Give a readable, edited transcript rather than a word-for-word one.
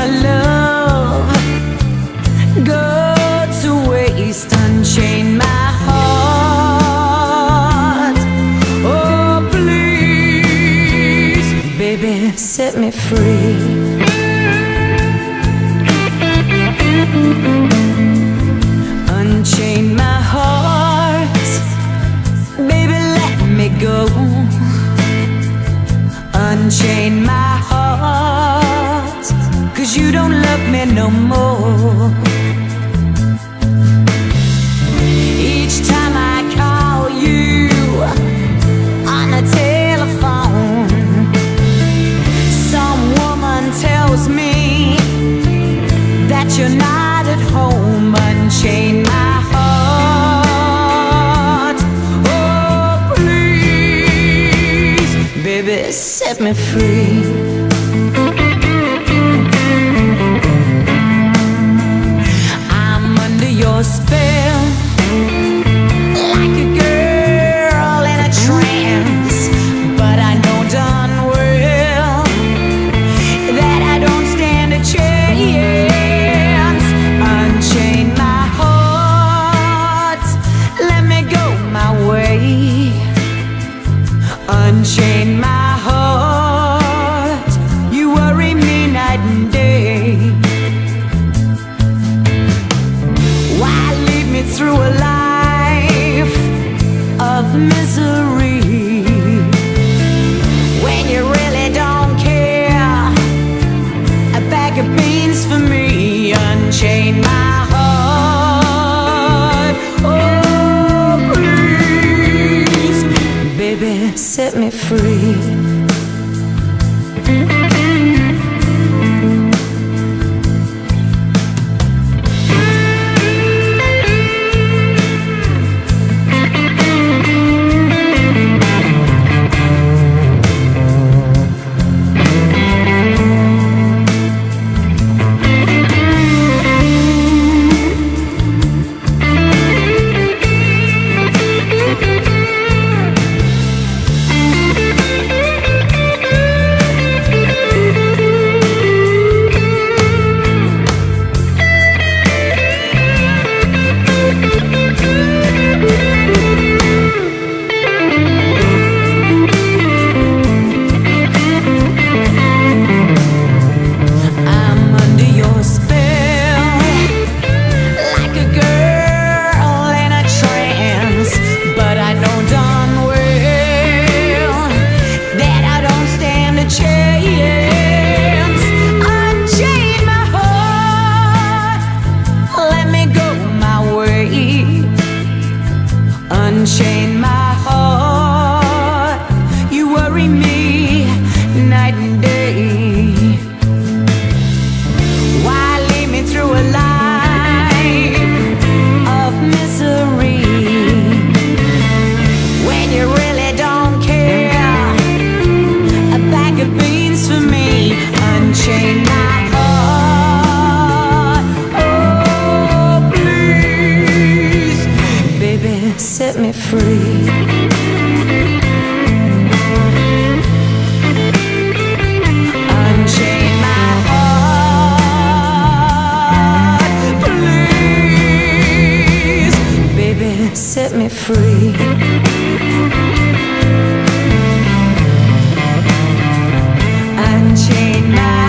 love go to waste. Unchain my heart, oh please, baby, set me free. Unchain my heart, baby, let me go. Unchain my heart, 'cause you don't love me no more. Each time I call you on the telephone, some woman tells me that you're not at home. Unchain my heart, oh please, baby, set me free. I'm under your spell, like a girl in a trance, but I know darn well that I don't stand a chance. Unchain my heart, let me go my way. Unchain my heart, you worry me night and day. Why lead me through a life of misery when you really don't care? A bag of beans for me. Unchain my heart, oh please, baby, set me free. Unchain my heart, you worry me night and day. Why lead me through a life of misery when you really don't care? A bag of beans for me. Unchain my heart, oh please, baby, set me free. Unchain my heart, please, baby, set me free. Unchain my